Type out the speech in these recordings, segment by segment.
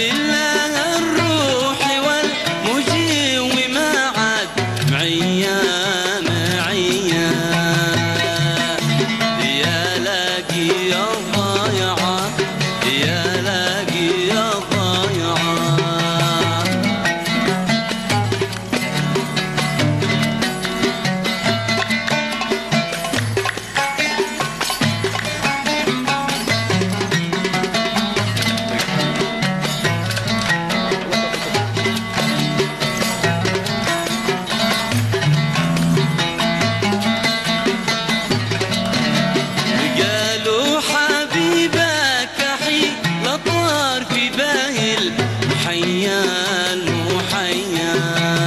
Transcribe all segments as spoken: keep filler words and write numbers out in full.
لله الروح والمجيء وما عاد معيا معيا يا لاقي الضايعة يا لاقي الضايعة. المحيا المحيا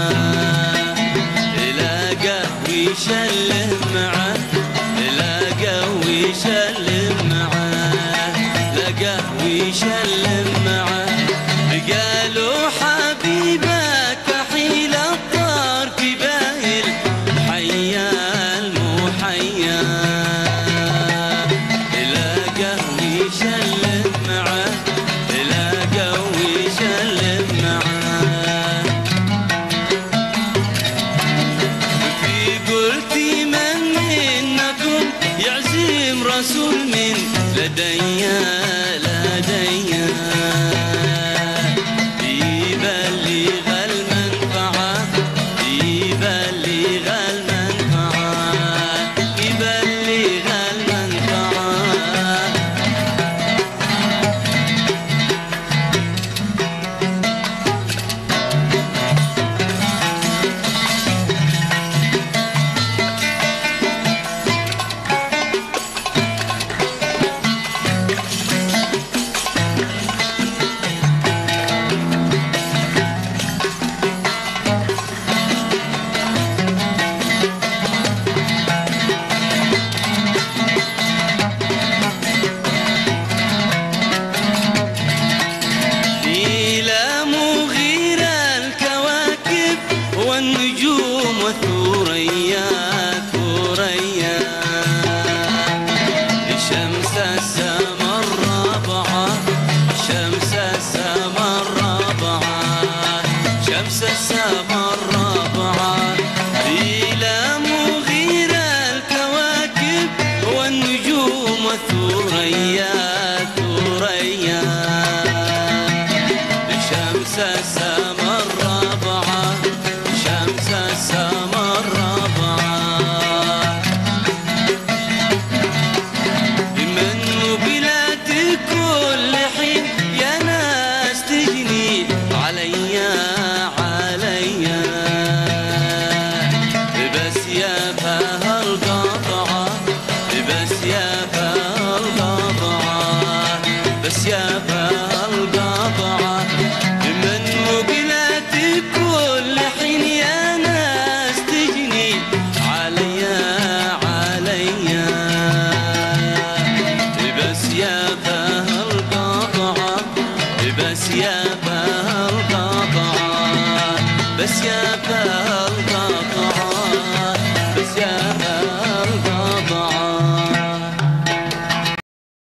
لاقى ويشله معه لاقى ويشله معه لاقى ويشله معه قالوا حبيبك حيل الطار في باهي المحيا المحيا لاقى ويشله معه لاقى رسول من لدي لدي يبلغ المنفعة يبلغ المنفعة يبلغ المنفعة. والنجوم وثوريا ثوريا شمس السما الرابعة شمس السما الرابعة شمس السما الرابعة إلى مغير الكواكب والنجوم وثوريا ثوريا شمس السما الرابعة شمس السما الرابعة من بلاد كل حين يا ناس تجني عليا عليا بس يا فها القطعة بس يا فها القطعة بس يا فها القطعة من بلاد كل حين يا ناس تجني عليا عليا بس يا فها القطعة بس يا فها القطعة بس يا فها